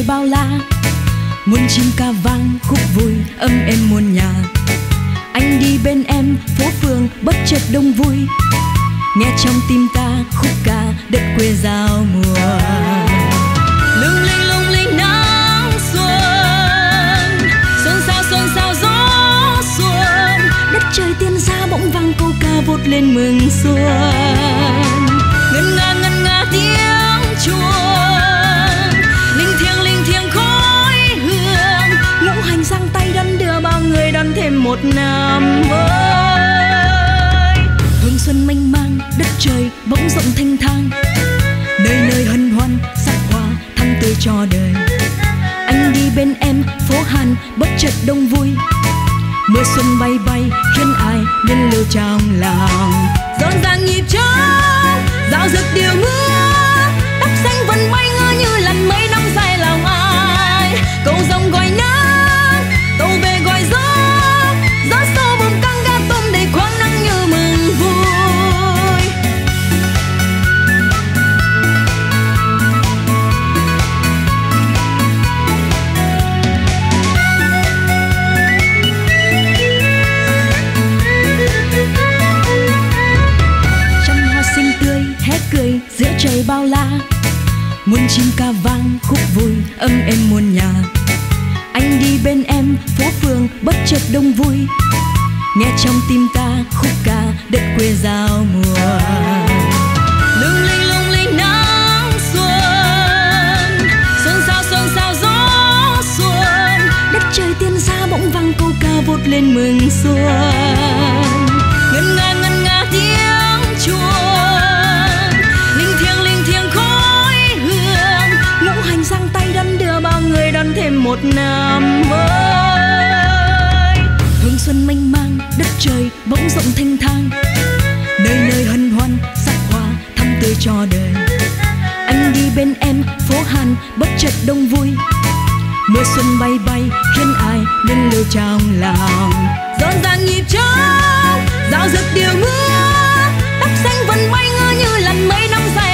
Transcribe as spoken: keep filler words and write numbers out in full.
bao la, muôn chim ca vang khúc vui âm êm muôn nhà. Anh đi bên em phố phường bất chợt đông vui, nghe trong tim ta khúc ca đất quê giao mùa. Lung linh lung linh nắng xuân, xuân sao xuân sao gió xuân, đất trời tiên gia bỗng vang câu ca vút lên mừng xuân. Ngân nga ngân nga tiếng chuông, linh thiêng linh thiêng khói hương, ngũ hành giang tay đón đưa bao người đón thêm một năm mới. Hương xuân mênh mang đất trời bỗng rộng thanh thang, nơi nơi hân hoan sắc hoa thắm tươi cho đời. Anh đi bên em phố Hàn bất chợt đông vui, mưa xuân bay bay khiến ai nhân lưu trong lòng. Rộn ràng nhịp trống dạo dực điều mưa, tóc xanh vần bay ngơ như làn mây năm dài lòng ai. Cầu rồng gọi nắng, tàu về gọi gió, gió sâu bùm căng ga tôm đầy khoáng nắng như mừng vui. Trăm hoa xinh tươi hé cười giữa trời bao la, muôn chim ca vang khúc vui âm êm muôn nhà. Anh đi bên em phố phường bất chợt đông vui, nghe trong tim ta khúc ca đất quê giao mùa. Lung linh lung linh nắng xuân, xuân sao xuân sao gió xuân, đất trời tiên gia bỗng vang câu ca vút lên mừng xuân. Ngân nga ngân nga tiếng chuông, linh thiêng linh thiêng khói hương, ngũ hành giang tay đón đưa bao người đón thêm một năm mới. Hương xuân mênh mang đất trời bỗng rộng thanh thang, nơi nơi hân hoan sắc hoa thắm tươi cho đời. Anh đi bên em phố Hàn bất chợt đông vui, mưa xuân bay bay khiến ai nhân lưu trong lòng. Rộn ràng nhịp trống dạo dực điều mưa, tóc xanh vần bay ngơ như làn mây năm dài